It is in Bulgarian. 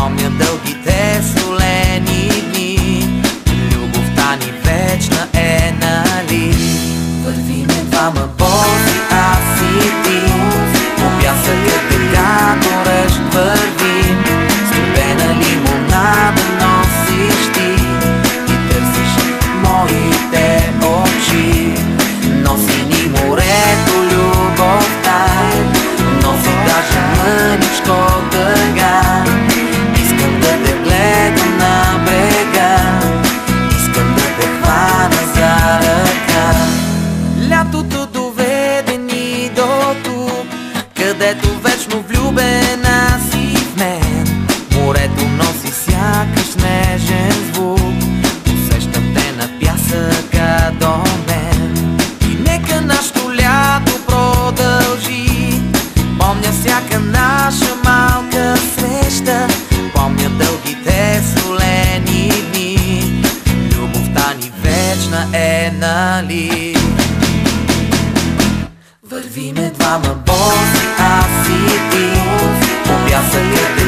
Помня дългите солени дни, любовта ни вечна е, нали? Вървиме двама боси, аз и ти, по пясъка така горещ вървим. Студена лимонада носиш ти и търсиш моите очи. Носи ни морето, любовта, носи даже мъничко тъга. Искам да те гледам на брега, искам да те хвана за ръка. Лятото доведе ни до тук, където вечно влюбена си в мен. Морето носи сякаш нежен звук, усещам те на пясъка до мен. И нека нашето лято продължи, помня всяка наша малка среща. Помня дългите солени дни, любовта ни вечна е, нали? Вървиме двама боси, аз и ти, по пясъка